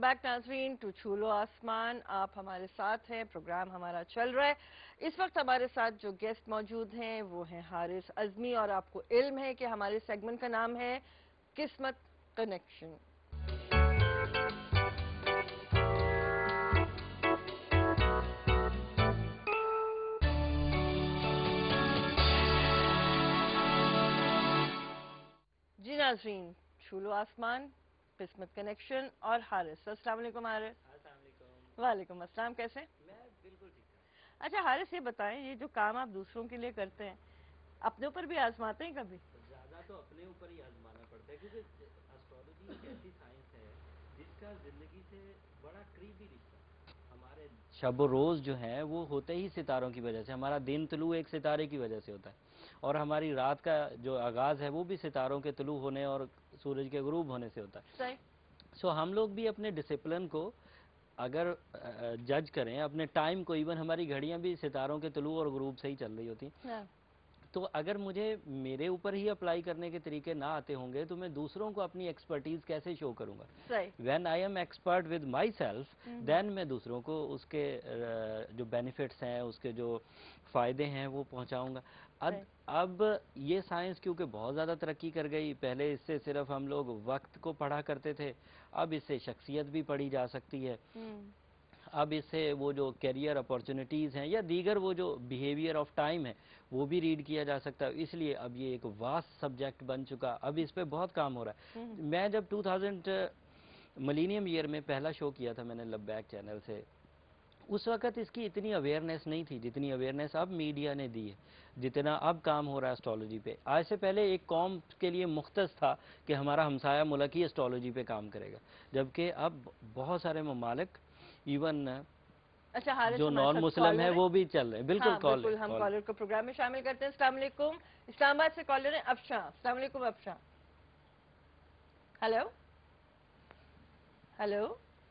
Back नाज़रीन to छूलो आसमान। आप हमारे साथ हैं, प्रोग्राम हमारा चल रहा है। इस वक्त हमारे साथ जो गेस्ट मौजूद हैं वो हैं हारिस अज़मी, और आपको इल्म है कि हमारे सेगमेंट का नाम है किस्मत कनेक्शन। जी नाज़रीन, छूलो आसमान, किस्मत कनेक्शन और हारिस। अस्सलाम वालेकुम हारिस। वालेकुम अस्सलाम, कैसे? मैं बिल्कुल ठीक हूँ। अच्छा हारिस, ये बताएं, ये जो काम आप दूसरों के लिए करते हैं, अपने ऊपर भी आजमाते हैं कभी? ज़्यादा तो अपने ऊपर ही आजमाना पड़ता है, क्योंकि एस्ट्रोलॉजी एक ऐसी साइंस है जिसका ज़िंदगी से बड़ा करीबी रिश्ता है। हमारे शब व रोज़ जो है वो होते ही सितारों की वजह से, हमारा दिन तुलू एक सितारे की वजह से होता है, और हमारी रात का जो आगाज़ है वो भी सितारों के तुलू होने और सूरज के गुरूब होने से होता है। सही। सो हम लोग भी अपने डिसिप्लिन को अगर जज करें, अपने टाइम को, इवन हमारी घड़ियां भी सितारों के तुलू और गुरूब से ही चल रही होती हैं। हाँ। तो अगर मुझे मेरे ऊपर ही अप्लाई करने के तरीके ना आते होंगे तो मैं दूसरों को अपनी एक्सपर्टीज कैसे शो करूंगा? सही। When I am expert with myself, then मैं दूसरों को उसके जो बेनिफिट्स हैं, उसके जो फ़ायदे हैं वो पहुंचाऊंगा। अब ये साइंस क्योंकि बहुत ज़्यादा तरक्की कर गई, पहले इससे सिर्फ हम लोग वक्त को पढ़ा करते थे, अब इससे शख्सियत भी पढ़ी जा सकती है। अब इससे वो जो कैरियर अपॉर्चुनिटीज़ हैं या दीगर वो जो बिहेवियर ऑफ टाइम है वो भी रीड किया जा सकता है। इसलिए अब ये एक वास्ट सब्जेक्ट बन चुका, अब इस पे बहुत काम हो रहा है। मैं जब 2000 मिलेनियम ईयर में पहला शो किया था मैंने लबैक चैनल से, उस वक्त इसकी इतनी अवेयरनेस नहीं थी जितनी अवेयरनेस अब मीडिया ने दी है, जितना अब काम हो रहा है एस्ट्रोलॉजी पे। आज से पहले एक कौम के लिए मुख्तस था कि हमारा हमसाया मुल्क ही एस्ट्रोलॉजी पे काम करेगा, जबकि अब बहुत सारे ममालिक, इवन अच्छा हारिस, जो हमारे नॉन साथ मुस्लिम है कॉलर वो भी चल रहे हैं। बिल्कुल, हाँ कॉल बिल्कुल, हम कॉलर को प्रोग्राम में शामिल करते हैं। अस्सलाम वालेकुम, इस्लामाबाद से कॉलर है अफशा। अस्सलाम वालेकुम अफशा। Hello hello.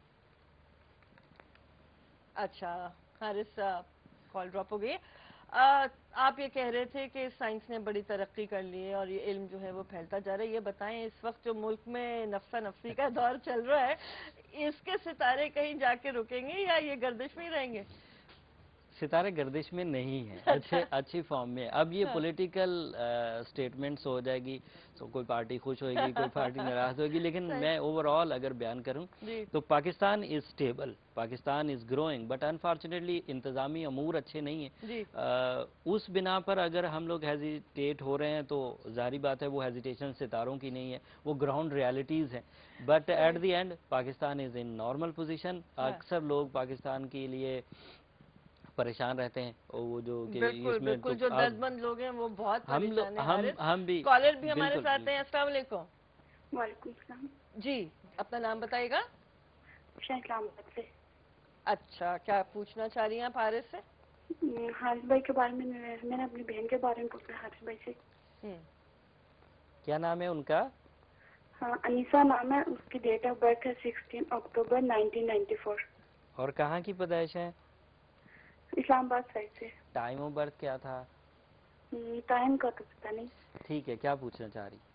अच्छा हारिस, कॉल ड्रॉप हो गई। आप ये कह रहे थे कि साइंस ने बड़ी तरक्की कर ली है और ये इल्म जो है वो फैलता जा रहा है। ये बताएं, इस वक्त जो मुल्क में नफ्सा नफसी का दौर चल रहा है, इसके सितारे कहीं जाके रुकेंगे या ये गर्दिश में ही रहेंगे? सितारे गर्दिश में नहीं है, अच्छी फॉर्म में। अब ये पॉलिटिकल स्टेटमेंट्स हो जाएगी, तो कोई पार्टी खुश होएगी, कोई पार्टी नाराज होगी, लेकिन मैं ओवरऑल अगर बयान करूं तो Pakistan is stable, Pakistan is growing, but unfortunately इंतजामी अमूर अच्छे नहीं है। उस बिना पर अगर हम लोग हेजिटेट हो रहे हैं तो जाहिर बात है वो हेजिटेशन सितारों की नहीं है, वो ग्राउंड रियलिटीज़ हैं। But at the end Pakistan is in normal position. अक्सर लोग पाकिस्तान के लिए परेशान रहते हैं, और वो जो कि बिल्कुल इसमें बिल्कुल, तो जो अब दर्दमंद लोग हैं वो बहुत हम परेशान है। हम भी कॉलर भी हमारे बिल्कुल साथ हैं। अस्सलाम वालेकुम। वालेकुम सलाम जी, अपना नाम बताइएगा। इस्लामाबाद से। अच्छा, क्या पूछना चाह रही हैं आप हारिस से? हारिस भाई के बारे में मैंने अपनी बहन के बारे में पूछा हारिस भाई से। क्या नाम है उनका? हाँ, अनीसा नाम है, उसकी डेट ऑफ बर्थ है 16 अक्टूबर 1994। और कहाँ की पैदाइश है? इस्लामाबाद साइड से। टाइम ऑफ बर्थ क्या था? टाइम का तो पता नहीं। ठीक है, क्या पूछना चाह रही?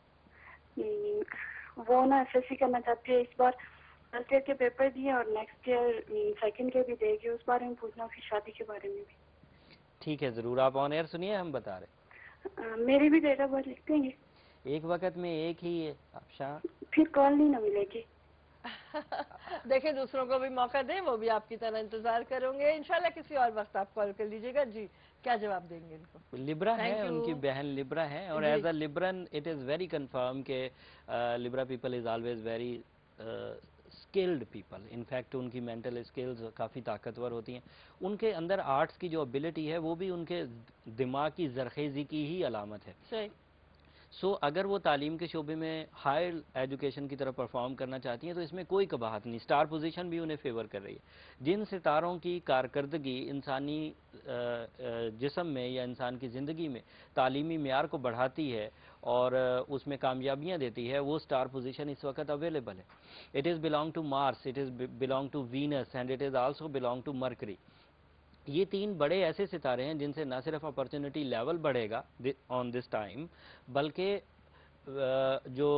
वो ना एसएससी करना चाहती है, इस बार फर्स्ट ईयर के पेपर दिए और नेक्स्ट ईयर सेकंड के भी देगी, उस बारे में पूछना, उसकी शादी के बारे में भी। ठीक है, जरूर, आप ऑन एयर सुनिए, हम बता रहे। मेरी भी डेट ऑफ बर्थ लिख देंगे? एक वक्त में एक ही है अफशा। फिर कॉल नहीं ना मिलेगी। देखें, दूसरों को भी मौका दें, वो भी आपकी तरह इंतजार करेंगे। इंशाल्लाह किसी और वक्त आप कॉल कर लीजिएगा। जी, क्या जवाब देंगे इनको? लिब्रा है, उनकी बहन लिब्रा है, और as a Libran it is very confirm के Libra people is always very skilled people. In fact उनकी मेंटल स्किल्स काफ़ी ताकतवर होती हैं। उनके अंदर आर्ट्स की जो एबिलिटी है वो भी उनके दिमाग की जरखेज़ी की ही अलामत है। सही। सो अगर वो तालीम के शोबे में हायर एजुकेशन की तरफ परफॉर्म करना चाहती हैं तो इसमें कोई कबाहत नहीं, स्टार पोजीशन भी उन्हें फेवर कर रही है। जिन सितारों की कारकर्दगी इंसानी जिस्म में या इंसान की ज़िंदगी में तालीमी मेयार को बढ़ाती है और उसमें कामयाबियाँ देती है, वो स्टार पोजीशन इस वक्त अवेलेबल है। It is belong to Mars, it is belong to Venus, and it is also belong to Mercury. ये तीन बड़े ऐसे सितारे हैं जिनसे न सिर्फ अपॉर्चुनिटी लेवल बढ़ेगा ऑन दिस टाइम, बल्कि जो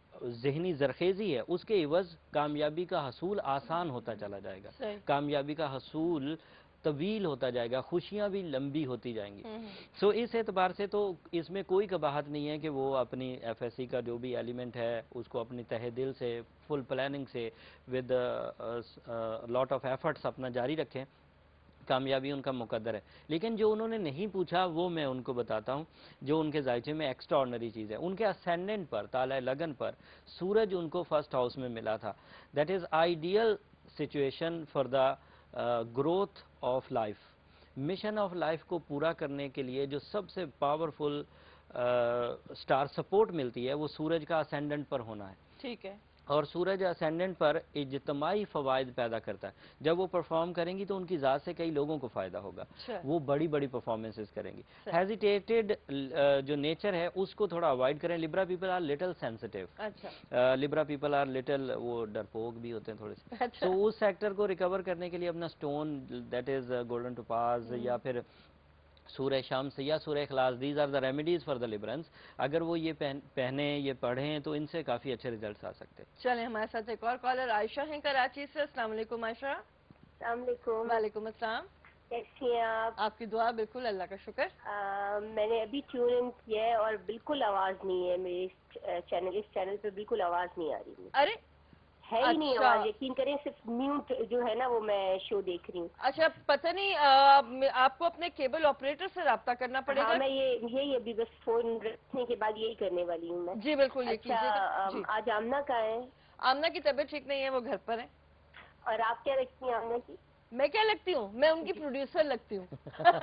ذہنی زرخیزی ہے اس کے عوض کامیابی کا حصول آسان ہوتا چلا جائے گا، صحیح۔ کامیابی کا حصول طویل ہوتا جائے گا، خوشیاں بھی لمبی ہوتی جائیں گی۔ سو اس اعتبار سے تو اس میں کوئی قباحت نہیں ہے کہ وہ اپنی ایف ایس سی کا جو بھی ایلیمنٹ ہے اس کو اپنی تہہ دل سے فل پلاننگ سے ود لاٹ آف ایفرٹس اپنا جاری رکھیں، کامیابی ان کا مقدر ہے۔ لیکن جو انہوں نے نہیں پوچھا وہ میں ان کو بتاتا ہوں، جو ان کے ذائچے میں ایکسٹرا آرڈنری چیز ہے۔ ان کے اسینڈنٹ پر، تالہ لگن پر سورج ان کو فرسٹ ہاؤس میں ملا تھا۔ That is ideal situation for the growth of life. Mission of life کو پورا کرنے کے لیے جو سب سے پاورفل سٹار سپورٹ ملتی ہے وہ سورج کا اسینڈنٹ پر ہونا ہے، ٹھیک ہے۔ اور سورج اسینڈنٹ پر اجتماعی فوائد پیدا کرتا ہے۔ جب وہ پرفارم کریں گی تو ان کی ذات سے کئی لوگوں کو فائدہ ہوگا، اچھا۔ وہ بڑی بڑی پرفارمنسز کریں گی۔ صحیح۔ ہیزیٹیٹڈ جو نیچر ہے اس کو تھوڑا اوائڈ کریں۔ Libra people are little sensitive, اچھا لبرا پیپل آر لٹل وہ ڈرپوک بھی ہوتے ہیں تھوڑے سے۔ اچھا۔ تو اس سیکٹر کو ریکور کرنے کے لیے اپنا stone that is golden topaz یا پھر سورہ شمس یا سورہ اخلاص، these are the remedies for the Librans, اگر وہ یہ پہنیں یہ پڑھیں تو ان سے کافی اچھے ریزلٹس آ سکتے ہیں۔ چلیں ہمارے ساتھ ایک اور کالر عائشہ ہیں کراچی سے۔ السلام علیکم عائشہ۔ السلام علیکم، وعلیکم السلام۔ کیسی ہیں آپ؟ آپ کی دعا، بالکل اللہ کا شکر۔ میں نے ابھی ٹیون ان کیا ہے اور بالکل آواز نہیں ہے میرے اس چینل پہ، بالکل آواز نہیں آ رہی ہے، ارے ہے ہی نہیں اچھا۔ آواز، یقین کریں صرف میوٹ جو ہے نا وہ میں شو دیکھ رہی ہوں۔ اچھا پتہ نہیں آپ کو اپنے کیبل آپریٹر سے رابطہ کرنا پڑے ہاں گا۔ میں یہی ابھی بس فون رکھنے کے بعد یہی کرنے والی ہوں میں۔ جی بالکل یہ کیجیے گا۔ اچھا جی آج آمنہ کا ہے آمنہ کی طبیعت ٹھیک نہیں ہے، وہ گھر پر ہے۔ اور آپ کیا رکھتی ہیں آمنہ کی؟ میں کیا لگتی ہوں؟ میں ان کی پروڈیوسر لگتی ہوں۔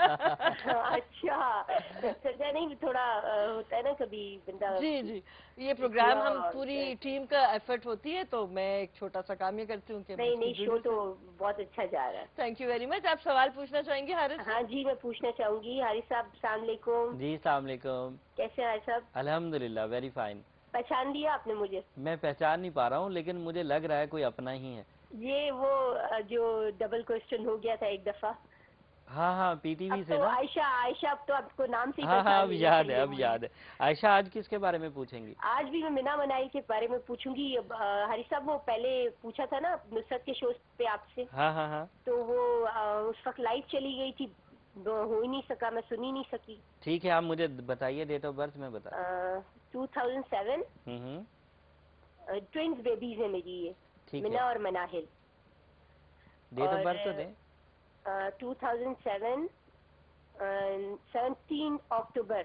اچھا سجا نہیں تھوڑا ہوتا ہے نا کبھی بندہ۔ جی جی یہ پروگرام ہم پوری ٹیم کا ایفرٹ ہوتی ہے تو میں ایک چھوٹا سا کام یہ کرتی ہوں کہ نہیں شو تو بہت اچھا جا رہا ہے۔ Thank you very much. آپ سوال پوچھنا چاہیں گے حارث؟ ہاں جی میں پوچھنا چاہوں گی حارث صاحب، السلام علیکم۔ جی السلام علیکم۔ کیسے ہیں حارث صاحب؟ الحمدللہ ویری فائن۔ پہچان لیا آپ نے مجھے؟ میں پہچان نہیں پا رہا ہوں لیکن مجھے لگ رہا ہے کوئی اپنا ہی ہے۔ یہ وہ جو ڈبل کوشچن ہو گیا تھا ایک دفعہ، ہاں ہاں پی ٹی وی اب سے تو نا۔ عائشہ اب تو آپ کو نام سے ہی ہاں ہاں پہچان اب لینا یاد ہے، چاہیے اب مجھے۔ یاد ہے۔ عائشہ آج کس کے بارے میں پوچھیں گی؟ آج بھی میں مینا منائی کے بارے میں پوچھوں گی۔ حارث صاحب وہ پہلے پوچھا تھا نا نصرت کے شو پہ آپ سے، ہاں ہاں ہاں تو وہ اس وقت لائیو چلی گئی تھی، ہو ہی نہیں سکا، میں سن ہی نہیں سکی۔ ٹھیک ہے آپ مجھے بتائیے ڈیٹ آف برتھ میں بتا۔ 2007 ٹوئنز بیبیز ہیں میری، یہ ٹھیک منا ہے اور مناہل۔ ڈیٹ آف برتھ تو دیں۔ 2007 17 اکتوبر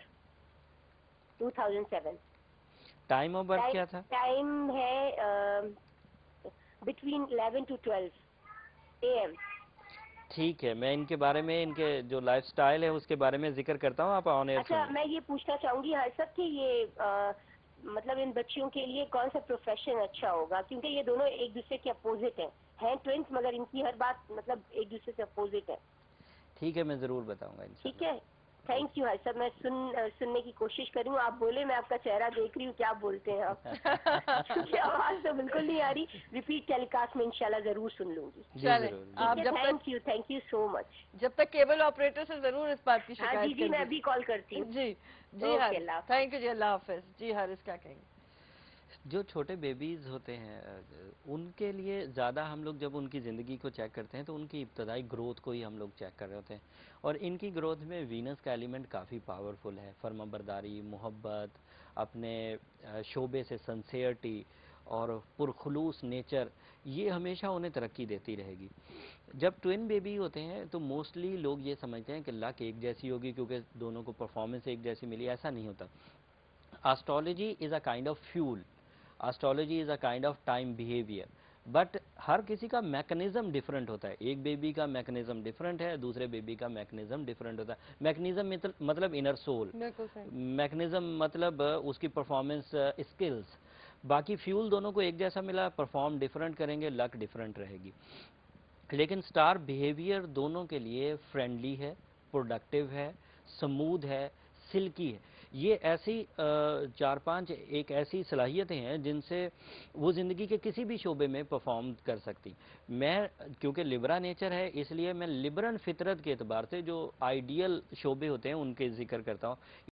2007۔ ٹائم آف برتھ کیا تھا؟ ٹائم ہے بٹوین 11 to 12 AM۔ ٹھیک ہے میں ان کے بارے میں، ان کے جو لائف سٹائل ہے اس کے بارے میں ذکر کرتا ہوں، آپ آن ایئر اچھا میں یہ پوچھنا چاہوں گی ہر سب کہ یہ مطلب ان بچیوں کے لیے کون سا پروفیشن اچھا ہوگا، کیونکہ یہ دونوں ایک دوسرے کے اپوزٹ ہیں ٹوینس، مگر ان کی ہر بات مطلب ایک دوسرے سے اپوزٹ ہے۔ ٹھیک ہے میں ضرور بتاؤں گا انشاءاللہ۔ ٹھیک ہے تھینک یو سر، میں سننے کی کوشش کروں گی، آپ بولے میں آپ کا چہرہ دیکھ رہی ہوں کیا بولتے ہیں آپ، کیونکہ آواز تو بالکل نہیں آ رہی، ریپیٹ ٹیلی کاسٹ میں انشاءاللہ ضرور سن لوں گی۔ چلیں آپ جب تھینک یو سو مچ۔ جب تک کیبل آپریٹر سے ضرور اس بات کی ہاں شکایت جی میں ابھی کال کرتی ہوں۔ جی جی اوکے، اللہ حافظ۔ تھینک یو جی، اللہ حافظ۔ جی حارث کیا کہیں گے؟ جو چھوٹے بیبیز ہوتے ہیں ان کے لیے زیادہ ہم لوگ جب ان کی زندگی کو چیک کرتے ہیں تو ان کی ابتدائی گروتھ کو ہی ہم لوگ چیک کر رہے ہوتے ہیں، اور ان کی گروتھ میں وینس کا ایلیمنٹ کافی پاورفل ہے۔ فرما برداری، محبت، اپنے شعبے سے سنسیئرٹی اور پرخلوص نیچر، یہ ہمیشہ انہیں ترقی دیتی رہے گی۔ جب ٹوین بیبی ہوتے ہیں تو موسٹلی لوگ یہ سمجھتے ہیں کہ لک ایک جیسی ہوگی کیونکہ دونوں کو پرفارمنس ایک جیسی ملی، ایسا نہیں ہوتا۔ Astrology is a kind of fuel, astrology is a kind of time behaviour, but ہر کسی کا میکنزم ڈفرینٹ ہوتا ہے۔ ایک بیبی کا میکنزم ڈفرینٹ ہے، دوسرے بیبی کا میکنزم ڈفرینٹ ہوتا ہے۔ میکنزم مطلب انر سول، بالکل صحیح۔ میکنزم مطلب اس کی پرفارمنس اسکلز، باقی فیول دونوں کو ایک جیسا ملا، پرفارم ڈفرینٹ کریں گے، لک ڈفرینٹ رہے گی۔ لیکن سٹار بیہیویئر دونوں کے لیے فرینڈلی ہے، پروڈکٹیو ہے، سموتھ ہے، سلکی ہے۔ یہ ایسی چار پانچ ایک ایسی صلاحیتیں ہیں جن سے وہ زندگی کے کسی بھی شعبے میں پرفارم کر سکتی۔ میں کیونکہ لبرا نیچر ہے اس لیے میں لبرن فطرت کے اعتبار سے جو آئیڈیل شعبے ہوتے ہیں ان کے ذکر کرتا ہوں۔